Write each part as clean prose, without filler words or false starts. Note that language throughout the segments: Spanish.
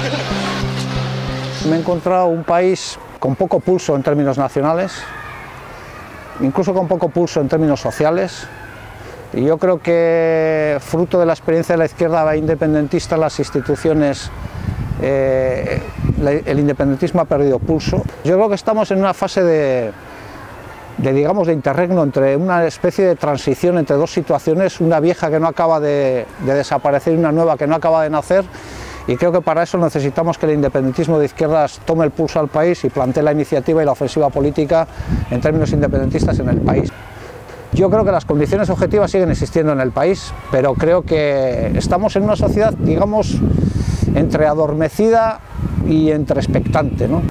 Me he encontrado un país con poco pulso en términos nacionales, incluso con poco pulso en términos sociales, y yo creo que fruto de la experiencia de la izquierda independentista, las instituciones, el independentismo ha perdido pulso. Yo creo que estamos en una fase de interregno, entre una especie de transición entre dos situaciones, una vieja que no acaba de desaparecer y una nueva que no acaba de nacer. Y creo que para eso necesitamos que el independentismo de izquierdas tome el pulso al país y plantee la iniciativa y la ofensiva política en términos independentistas en el país. Yo creo que las condiciones objetivas siguen existiendo en el país, pero creo que estamos en una sociedad, digamos, entre adormecida y entre expectante, ¿no?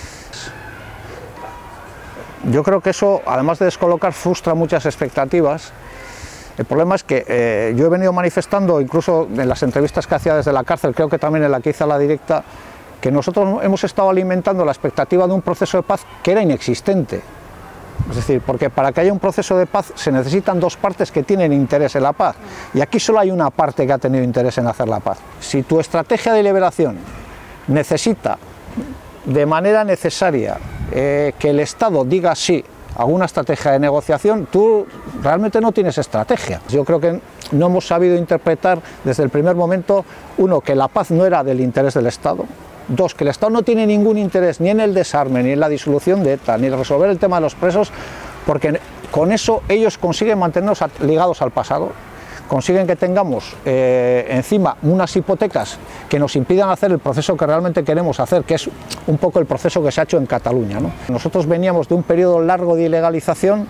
Yo creo que eso, además de descolocar, frustra muchas expectativas. El problema es que yo he venido manifestando, incluso en las entrevistas que hacía desde la cárcel, creo que también en la que hice a La Directa, que nosotros hemos estado alimentando la expectativa de un proceso de paz que era inexistente. Es decir, porque para que haya un proceso de paz se necesitan dos partes que tienen interés en la paz, y aquí solo hay una parte que ha tenido interés en hacer la paz. Si tu estrategia de liberación necesita de manera necesaria que el Estado diga sí a una estrategia de negociación, tú realmente no tienes estrategia. Yo creo que no hemos sabido interpretar desde el primer momento, uno, que la paz no era del interés del Estado; dos, que el Estado no tiene ningún interés ni en el desarme, ni en la disolución de ETA, ni en resolver el tema de los presos, porque con eso ellos consiguen mantenernos ligados al pasado, consiguen que tengamos encima unas hipotecas que nos impidan hacer el proceso que realmente queremos hacer, que es un poco el proceso que se ha hecho en Cataluña, ¿no? Nosotros veníamos de un periodo largo de ilegalización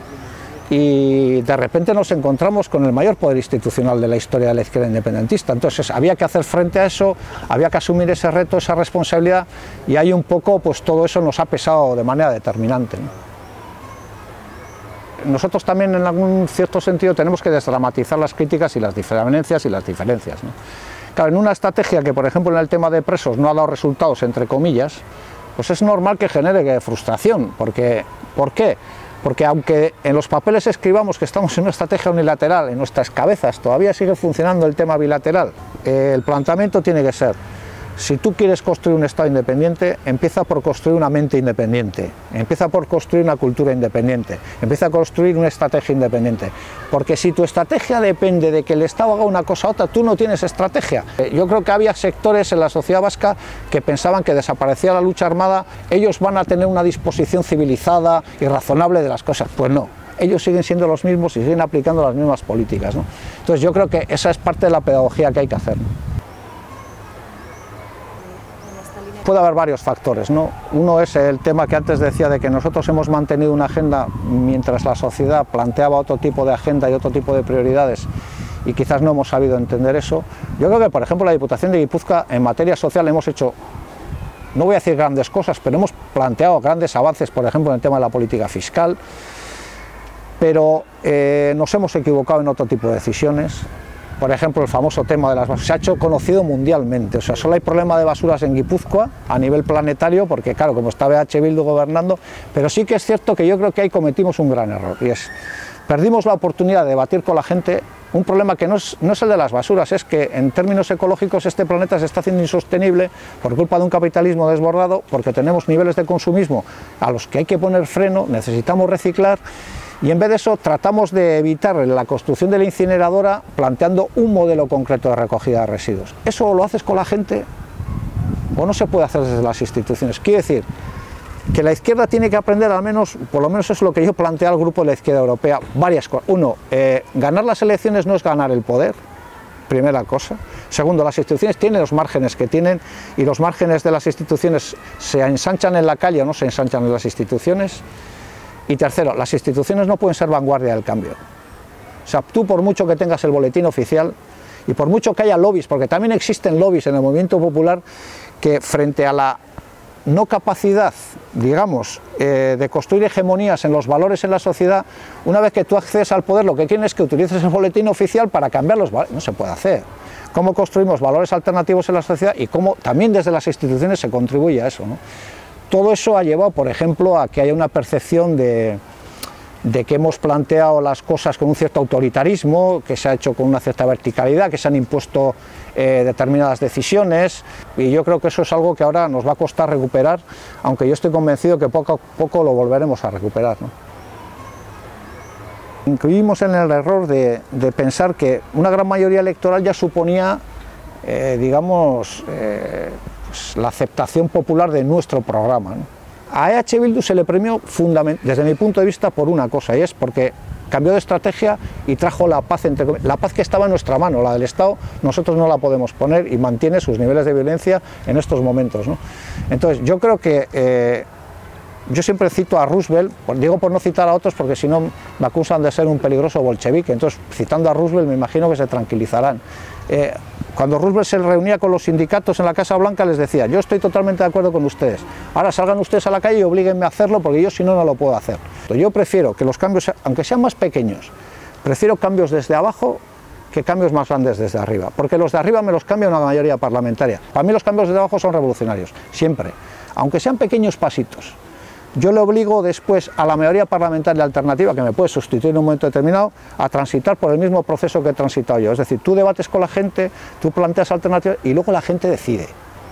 y de repente nos encontramos con el mayor poder institucional de la historia de la izquierda independentista. Entonces había que hacer frente a eso, había que asumir ese reto, esa responsabilidad, y ahí un poco pues todo eso nos ha pesado de manera determinante, ¿no? Nosotros también, en algún cierto sentido, tenemos que desdramatizar las críticas y las diferencias ¿no? Claro, en una estrategia que, por ejemplo, en el tema de presos no ha dado resultados, entre comillas, pues es normal que genere frustración, porque ¿por qué? Porque aunque en los papeles escribamos que estamos en una estrategia unilateral, en nuestras cabezas todavía sigue funcionando el tema bilateral. El planteamiento tiene que ser: si tú quieres construir un Estado independiente, empieza por construir una mente independiente, empieza por construir una cultura independiente, empieza a construir una estrategia independiente. Porque si tu estrategia depende de que el Estado haga una cosa u otra, tú no tienes estrategia. Yo creo que había sectores en la sociedad vasca que pensaban que desaparecía la lucha armada, ellos van a tener una disposición civilizada y razonable de las cosas. Pues no. Ellos siguen siendo los mismos y siguen aplicando las mismas políticas, ¿no? Entonces yo creo que esa es parte de la pedagogía que hay que hacer, ¿no? Puede haber varios factores, ¿no? Uno es el tema que antes decía, de que nosotros hemos mantenido una agenda mientras la sociedad planteaba otro tipo de agenda y otro tipo de prioridades, y quizás no hemos sabido entender eso. Yo creo que, por ejemplo, la Diputación de Guipúzcoa en materia social hemos hecho, no voy a decir grandes cosas, pero hemos planteado grandes avances, por ejemplo, en el tema de la política fiscal, pero nos hemos equivocado en otro tipo de decisiones. Por ejemplo, el famoso tema de las basuras se ha hecho conocido mundialmente. O sea, solo hay problema de basuras en Guipúzcoa a nivel planetario, porque claro, como está BH Bildu gobernando, pero sí que es cierto que yo creo que ahí cometimos un gran error, y es: perdimos la oportunidad de debatir con la gente un problema que no es el de las basuras, es que en términos ecológicos este planeta se está haciendo insostenible por culpa de un capitalismo desbordado, porque tenemos niveles de consumismo a los que hay que poner freno, necesitamos reciclar. Y en vez de eso tratamos de evitar la construcción de la incineradora planteando un modelo concreto de recogida de residuos. ¿Eso lo haces con la gente o no se puede hacer desde las instituciones? Quiero decir que la izquierda tiene que aprender, al menos, por lo menos es lo que yo planteé al grupo de la izquierda europea, varias cosas. Uno, ganar las elecciones no es ganar el poder, primera cosa. Segundo, las instituciones tienen los márgenes que tienen, y los márgenes de las instituciones se ensanchan en la calle o no se ensanchan en las instituciones. Y tercero, las instituciones no pueden ser vanguardia del cambio. O sea, tú, por mucho que tengas el boletín oficial y por mucho que haya lobbies, porque también existen lobbies en el movimiento popular que, frente a la no capacidad, digamos, de construir hegemonías en los valores en la sociedad, una vez que tú accedes al poder, lo que quieren es que utilices el boletín oficial para cambiar los valores. No se puede hacer. ¿Cómo construimos valores alternativos en la sociedad y cómo también desde las instituciones se contribuye a eso, ¿no? Todo eso ha llevado, por ejemplo, a que haya una percepción de de que hemos planteado las cosas con un cierto autoritarismo, que se ha hecho con una cierta verticalidad, que se han impuesto determinadas decisiones, y yo creo que eso es algo que ahora nos va a costar recuperar, aunque yo estoy convencido que poco a poco lo volveremos a recuperar, ¿no? Incluimos en el error de pensar que una gran mayoría electoral ya suponía, digamos, pues la aceptación popular de nuestro programa, ¿no? A EH Bildu se le premió desde mi punto de vista por una cosa, y es porque cambió de estrategia y trajo la paz, la paz que estaba en nuestra mano, la del Estado nosotros no la podemos poner, y mantiene sus niveles de violencia en estos momentos, ¿no? Entonces yo creo que yo siempre cito a Roosevelt, digo por no citar a otros porque si no me acusan de ser un peligroso bolchevique, entonces citando a Roosevelt me imagino que se tranquilizarán. Cuando Roosevelt se reunía con los sindicatos en la Casa Blanca les decía: yo estoy totalmente de acuerdo con ustedes, ahora salgan ustedes a la calle y oblíguenme a hacerlo porque yo si no, no lo puedo hacer. Yo prefiero que los cambios, aunque sean más pequeños, prefiero cambios desde abajo que cambios más grandes desde arriba, porque los de arriba me los cambia una mayoría parlamentaria. Para mí los cambios desde abajo son revolucionarios, siempre, aunque sean pequeños pasitos. Yo le obligo después a la mayoría parlamentaria alternativa, que me puede sustituir en un momento determinado, a transitar por el mismo proceso que he transitado yo. Es decir, tú debates con la gente, tú planteas alternativas y luego la gente decide.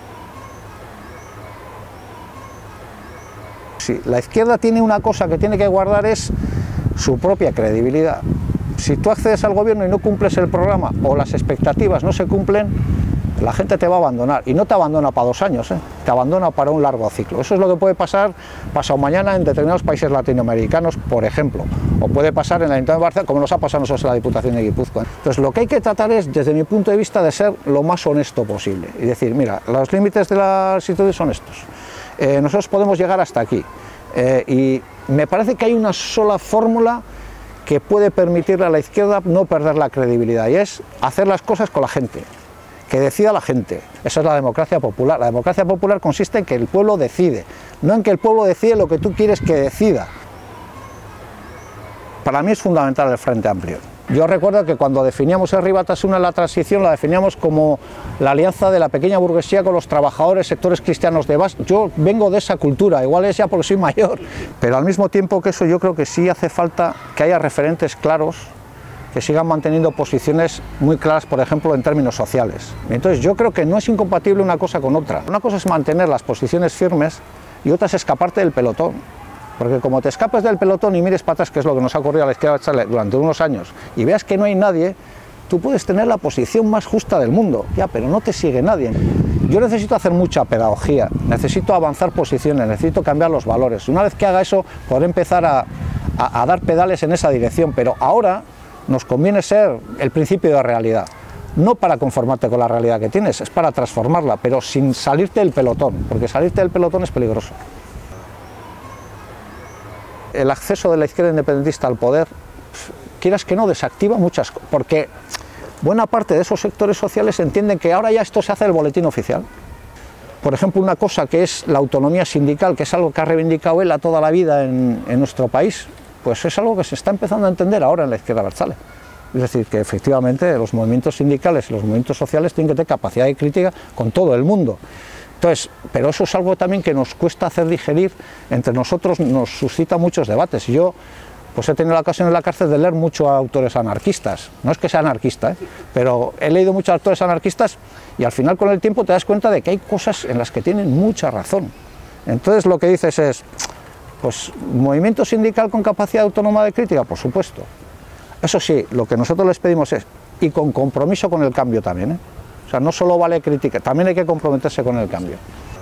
Sí, la izquierda tiene una cosa que tiene que guardar, es su propia credibilidad. Si tú accedes al gobierno y no cumples el programa o las expectativas no se cumplen, la gente te va a abandonar, y no te abandona para 2 años, te abandona para un largo ciclo. Eso es lo que puede pasar pasado mañana en determinados países latinoamericanos, por ejemplo, o puede pasar en el Ayuntamiento de Barcelona, como nos ha pasado a nosotros en la Diputación de Guipúzcoa. Entonces lo que hay que tratar es, desde mi punto de vista, de ser lo más honesto posible y decir: mira, los límites de las instituciones son estos, nosotros podemos llegar hasta aquí, y me parece que hay una sola fórmula que puede permitirle a la izquierda no perder la credibilidad, y es hacer las cosas con la gente, que decida la gente. Esa es la democracia popular. La democracia popular consiste en que el pueblo decide, no en que el pueblo decide lo que tú quieres que decida. Para mí es fundamental el Frente Amplio. Yo recuerdo que cuando definíamos Herri Batasuna en la transición, la definíamos como la alianza de la pequeña burguesía con los trabajadores, sectores cristianos de base. Yo vengo de esa cultura, igual es ya porque soy mayor, pero al mismo tiempo que eso, yo creo que sí hace falta que haya referentes claros que sigan manteniendo posiciones muy claras, por ejemplo, en términos sociales. Entonces yo creo que no es incompatible una cosa con otra. Una cosa es mantener las posiciones firmes y otra es escaparte del pelotón. Porque como te escapes del pelotón y mires para atrás, que es lo que nos ha ocurrido a la izquierda durante unos años, y veas que no hay nadie, tú puedes tener la posición más justa del mundo, ya, pero no te sigue nadie. Yo necesito hacer mucha pedagogía, necesito avanzar posiciones, necesito cambiar los valores. Una vez que haga eso, podré empezar a dar pedales en esa dirección, pero ahora nos conviene ser el principio de realidad, no para conformarte con la realidad que tienes, es para transformarla, pero sin salirte del pelotón, porque salirte del pelotón es peligroso. El acceso de la izquierda independentista al poder, quieras que no, desactiva muchas cosas, porque buena parte de esos sectores sociales entienden que ahora ya esto se hace en el boletín oficial. Por ejemplo, una cosa que es la autonomía sindical, que es algo que ha reivindicado él a toda la vida en nuestro país, pues es algo que se está empezando a entender ahora en la izquierda abertzale. Es decir, que efectivamente los movimientos sindicales y los movimientos sociales tienen que tener capacidad de crítica con todo el mundo. Entonces, pero eso es algo también que nos cuesta hacer digerir, entre nosotros nos suscita muchos debates. Y yo pues he tenido la ocasión en la cárcel de leer mucho a autores anarquistas. No es que sea anarquista, pero he leído muchos autores anarquistas y al final con el tiempo te das cuenta de que hay cosas en las que tienen mucha razón. Entonces lo que dices es: pues movimiento sindical con capacidad autónoma de crítica, por supuesto. Eso sí, lo que nosotros les pedimos es, y con compromiso con el cambio también, O sea, no solo vale crítica, también hay que comprometerse con el cambio.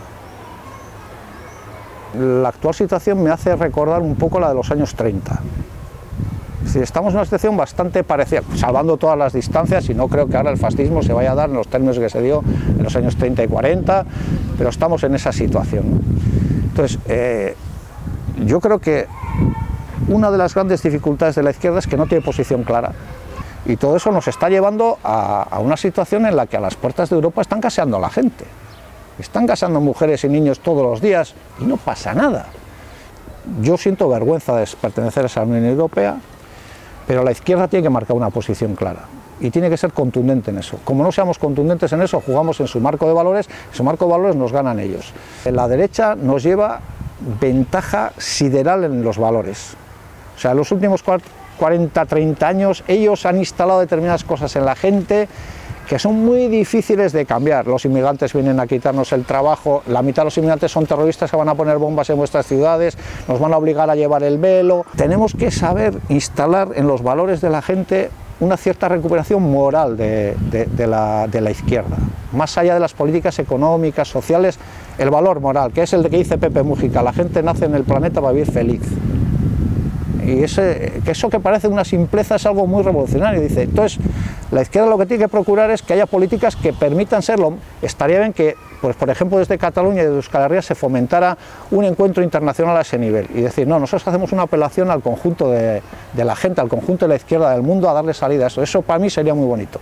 La actual situación me hace recordar un poco la de los años 30. Es decir, estamos en una situación bastante parecida, salvando todas las distancias, y no creo que ahora el fascismo se vaya a dar en los términos que se dio en los años 30 y 40, pero estamos en esa situación. Entonces, yo creo que una de las grandes dificultades de la izquierda es que no tiene posición clara, y todo eso nos está llevando a una situación en la que a las puertas de Europa están gaseando a la gente. Están gaseando mujeres y niños todos los días y no pasa nada. Yo siento vergüenza de pertenecer a esa Unión Europea, pero la izquierda tiene que marcar una posición clara y tiene que ser contundente en eso. Como no seamos contundentes en eso, jugamos en su marco de valores, su marco de valores nos ganan ellos. La derecha nos lleva ventaja sideral en los valores. O sea, en los últimos 40, 30 años ellos han instalado determinadas cosas en la gente que son muy difíciles de cambiar. Los inmigrantes vienen a quitarnos el trabajo, la mitad de los inmigrantes son terroristas que van a poner bombas en vuestras ciudades, nos van a obligar a llevar el velo. Tenemos que saber instalar en los valores de la gente una cierta recuperación moral de la izquierda, más allá de las políticas económicas, sociales, el valor moral, que es el de que dice Pepe Mújica: la gente nace en el planeta para vivir feliz. Y eso que parece una simpleza es algo muy revolucionario. Dice, entonces, la izquierda lo que tiene que procurar es que haya políticas que permitan serlo. Estaría bien que, pues, por ejemplo, desde Cataluña y desde Euskal Herria se fomentara un encuentro internacional a ese nivel y decir, no, nosotros hacemos una apelación al conjunto de la gente, al conjunto de la izquierda del mundo, a darle salida a eso. Eso para mí sería muy bonito.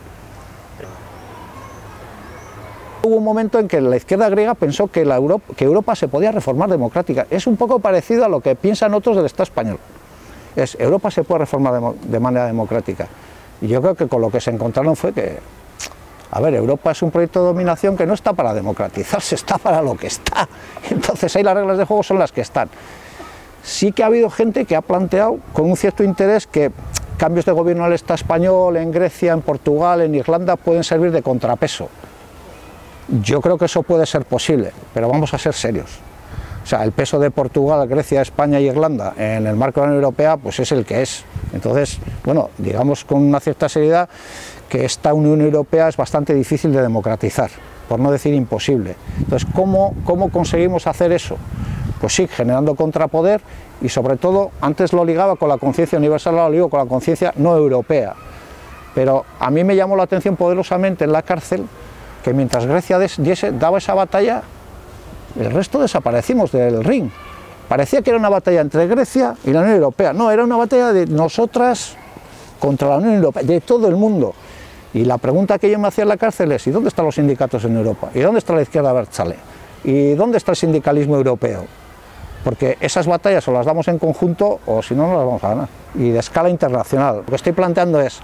Hubo un momento en que la izquierda griega pensó que Europa se podía reformar democrática. Es un poco parecido a lo que piensan otros del Estado español. Europa se puede reformar de manera democrática. Y yo creo que con lo que se encontraron fue que, a ver, Europa es un proyecto de dominación que no está para democratizarse, está para lo que está. Entonces ahí las reglas de juego son las que están. Sí que ha habido gente que ha planteado con un cierto interés que cambios de gobierno en el Estado español, en Grecia, en Portugal, en Irlanda, pueden servir de contrapeso. Yo creo que eso puede ser posible, pero vamos a ser serios. O sea, el peso de Portugal, Grecia, España y Irlanda en el marco de la Unión Europea, pues es el que es. Entonces, bueno, digamos con una cierta seriedad que esta Unión Europea es bastante difícil de democratizar, por no decir imposible. Entonces, ¿cómo conseguimos hacer eso? Pues sí, generando contrapoder y sobre todo, antes lo ligaba con la conciencia universal, ahora lo ligo con la conciencia no europea. Pero a mí me llamó la atención poderosamente en la cárcel que mientras Grecia daba esa batalla, el resto desaparecimos del ring. Parecía que era una batalla entre Grecia y la Unión Europea. No, era una batalla de nosotras contra la Unión Europea, de todo el mundo. Y la pregunta que yo me hacía en la cárcel es, ¿y dónde están los sindicatos en Europa? ¿Y dónde está la izquierda abertzale? ¿Y dónde está el sindicalismo europeo? Porque esas batallas o las damos en conjunto o si no, no las vamos a ganar. Y de escala internacional. Lo que estoy planteando es,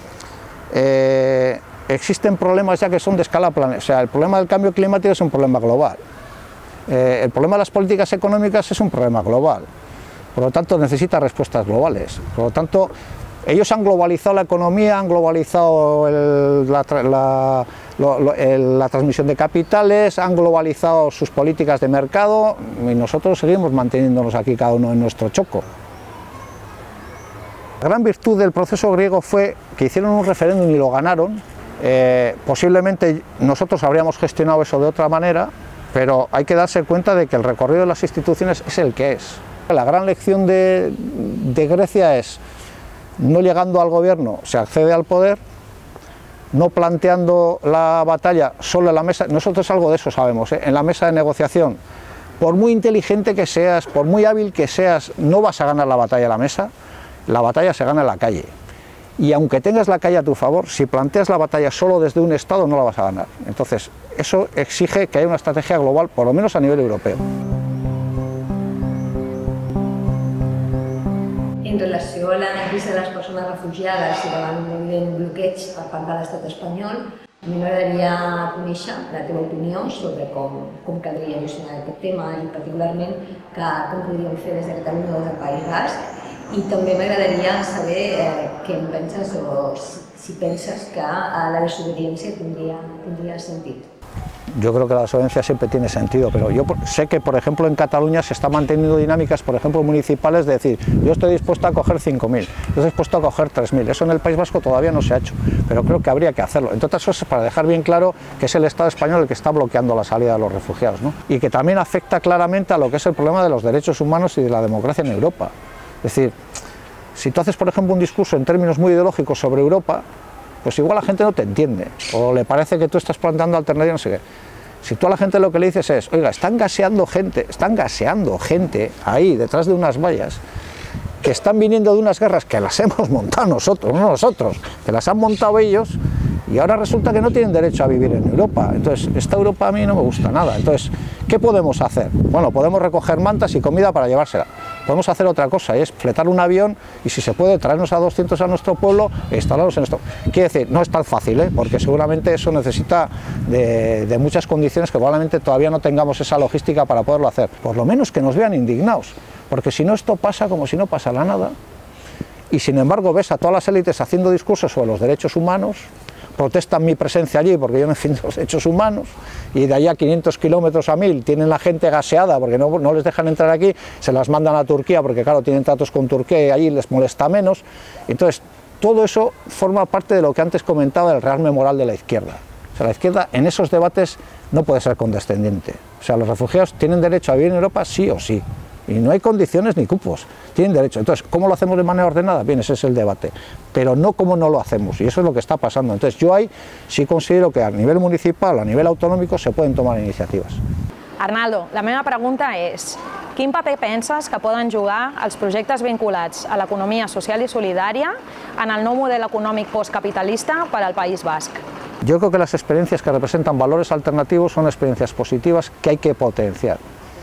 existen problemas ya que son de escala planetaria. O sea, el problema del cambio climático es un problema global. El problema de las políticas económicas es un problema global, por lo tanto necesita respuestas globales. Por lo tanto, ellos han globalizado la economía, han globalizado la transmisión de capitales, han globalizado sus políticas de mercado y nosotros seguimos manteniéndonos aquí cada uno en nuestro choco. La gran virtud del proceso griego fue que hicieron un referéndum y lo ganaron. Posiblemente nosotros habríamos gestionado eso de otra manera, pero hay que darse cuenta de que el recorrido de las instituciones es el que es. La gran lección de Grecia es, no llegando al gobierno se accede al poder, no planteando la batalla solo en la mesa, nosotros algo de eso sabemos, en la mesa de negociación, por muy inteligente que seas, por muy hábil que seas, no vas a ganar la batalla en la mesa, la batalla se gana en la calle. Y aunque tengas la calle a tu favor, si planteas la batalla solo desde un Estado no la vas a ganar. Entonces, eso exige que haya una estrategia global, por lo menos a nivel europeo. En relació a la crisi de les persones refugiades i davant un evident bloqueig per part de l'estat espanyol, a mi m'agradaria conèixer la teva opinió sobre com caldria gestionar aquest tema i particularment com podríem fer des de Catalunya o des del País Basc. I també m'agradaria saber què en penses o si penses que la desobediència tindria sentit. Yo creo que la desobediencia siempre tiene sentido, pero yo sé que, por ejemplo, en Cataluña se están manteniendo dinámicas, por ejemplo, municipales, de decir, yo estoy dispuesto a coger 5.000, yo estoy dispuesto a coger 3.000. Eso en el País Vasco todavía no se ha hecho, pero creo que habría que hacerlo. Entre otras cosas, para dejar bien claro que es el Estado español el que está bloqueando la salida de los refugiados, ¿no? Y que también afecta claramente a lo que es el problema de los derechos humanos y de la democracia en Europa. Es decir, si tú haces, por ejemplo, un discurso en términos muy ideológicos sobre Europa, pues igual la gente no te entiende, o le parece que tú estás planteando alternativas, no sé qué. Si tú a la gente lo que le dices es, oiga, están gaseando gente ahí, detrás de unas vallas, que están viniendo de unas guerras que las hemos montado nosotros, no nosotros, que las han montado ellos, y ahora resulta que no tienen derecho a vivir en Europa. Entonces, esta Europa a mí no me gusta nada. Entonces, ¿qué podemos hacer? Bueno, podemos recoger mantas y comida para llevársela. Podemos hacer otra cosa, y es fletar un avión y, si se puede, traernos a 200 a nuestro pueblo e instalarlos en esto. Quiere decir, no es tan fácil, porque seguramente eso necesita de muchas condiciones que probablemente todavía no tengamos esa logística para poderlo hacer. Por lo menos que nos vean indignados, porque si no, esto pasa como si no pasara nada. y sin embargo ves a todas las élites haciendo discursos sobre los derechos humanos, protestan mi presencia allí porque yo no defiendo los derechos humanos, y de allá 500 kilómetros a 1000 tienen la gente gaseada porque no les dejan entrar aquí, se las mandan a Turquía porque claro, tienen tratos con Turquía y allí les molesta menos. Entonces todo eso forma parte de lo que antes comentaba del rearme moral de la izquierda. O sea, la izquierda en esos debates no puede ser condescendiente. O sea, los refugiados tienen derecho a vivir en Europa sí o sí, y no hay condiciones ni cupos, tienen derecho. Entonces, ¿cómo lo hacemos de manera ordenada? Bien, ese es el debate, pero no cómo no lo hacemos, y eso es lo que está pasando. Entonces yo ahí sí considero que a nivel municipal, a nivel autonómico, se pueden tomar iniciativas. Arnaldo, la meva pregunta és: quin paper penses que poden jugar els projectes vinculats a l'economia social i solidària en el nou model econòmic postcapitalista per al País Basc? Yo creo que las experiencias que representan valores alternativos son experiencias positivas que hay que potenciar.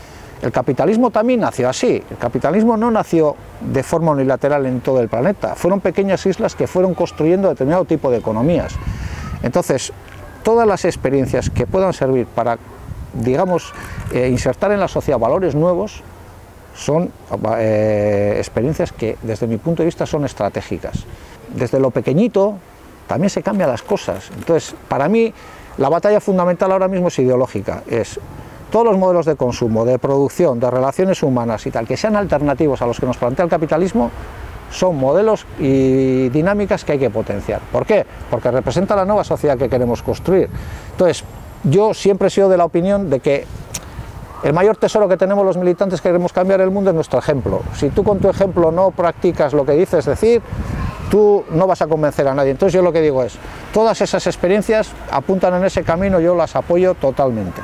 El capitalismo también nació así, el capitalismo no nació de forma unilateral en todo el planeta, fueron pequeñas islas que fueron construyendo determinado tipo de economías. Entonces, todas las experiencias que puedan servir para, digamos, insertar en la sociedad valores nuevos, son experiencias que desde mi punto de vista son estratégicas. Desde lo pequeñito también se cambian las cosas. Entonces, para mí, la batalla fundamental ahora mismo es ideológica, es todos los modelos de consumo, de producción, de relaciones humanas y tal, que sean alternativos a los que nos plantea el capitalismo, son modelos y dinámicas que hay que potenciar. ¿Por qué? Porque representa la nueva sociedad que queremos construir. Entonces, yo siempre he sido de la opinión de que el mayor tesoro que tenemos los militantes que queremos cambiar el mundo es nuestro ejemplo. Si tú con tu ejemplo no practicas lo que dices decir, tú no vas a convencer a nadie. Entonces yo lo que digo es, todas esas experiencias apuntan en ese camino, yo las apoyo totalmente.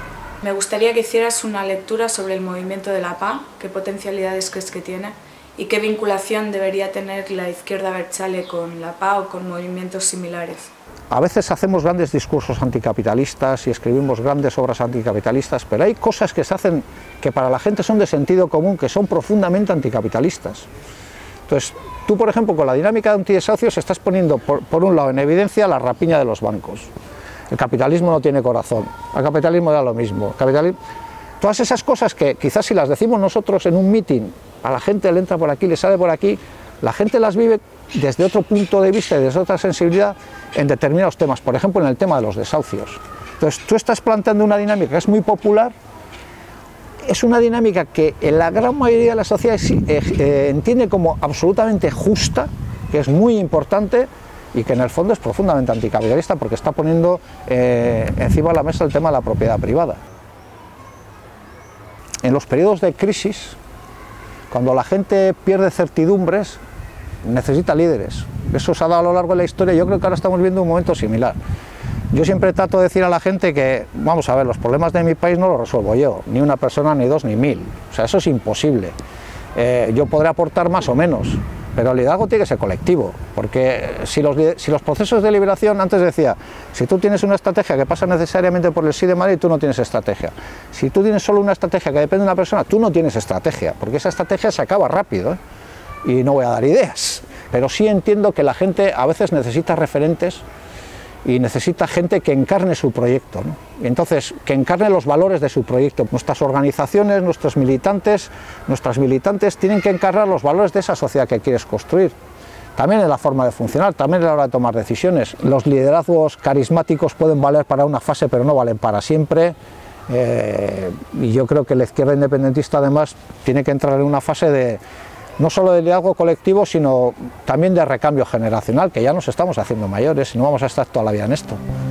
Me gustaría que hicieras una lectura sobre el movimiento de la PA, qué potencialidades crees que tiene y qué vinculación debería tener la izquierda abertzale con la PA o con movimientos similares. A veces hacemos grandes discursos anticapitalistas y escribimos grandes obras anticapitalistas, pero hay cosas que se hacen que para la gente son de sentido común, que son profundamente anticapitalistas. Entonces, tú por ejemplo con la dinámica de antidesahucios estás poniendo por un lado en evidencia la rapiña de los bancos. El capitalismo no tiene corazón, al capitalismo da lo mismo. Todas esas cosas que quizás si las decimos nosotros en un mitin, a la gente le entra por aquí, le sale por aquí, la gente las vive desde otro punto de vista y desde otra sensibilidad en determinados temas, por ejemplo en el tema de los desahucios. Entonces tú estás planteando una dinámica que es muy popular, es una dinámica que en la gran mayoría de la sociedad entiende como absolutamente justa, que es muy importante y que en el fondo es profundamente anticapitalista porque está poniendo encima de la mesa el tema de la propiedad privada. En los periodos de crisis, cuando la gente pierde certidumbres, necesita líderes. Eso se ha dado a lo largo de la historia y yo creo que ahora estamos viendo un momento similar. Yo siempre trato de decir a la gente que, vamos a ver, los problemas de mi país no los resuelvo yo, ni una persona, ni dos, ni mil. O sea, eso es imposible. Yo podré aportar más o menos, pero el liderazgo tiene que ser colectivo, porque si los procesos de liberación, antes decía, si tú tienes una estrategia que pasa necesariamente por el sí de Madrid, tú no tienes estrategia. Si tú tienes solo una estrategia que depende de una persona, tú no tienes estrategia, porque esa estrategia se acaba rápido, ¿eh? Y no voy a dar ideas, pero sí entiendo que la gente a veces necesita referentes y necesita gente que encarne su proyecto, ¿no? Y entonces, que encarne los valores de su proyecto. Nuestras organizaciones, nuestras militantes tienen que encarnar los valores de esa sociedad que quieres construir. También en la forma de funcionar, también a la hora de tomar decisiones. Los liderazgos carismáticos pueden valer para una fase, pero no valen para siempre. Y yo creo que la izquierda independentista además tiene que entrar en una fase de no solo de liderazgo colectivo, sino también de recambio generacional, que ya nos estamos haciendo mayores y no vamos a estar toda la vida en esto.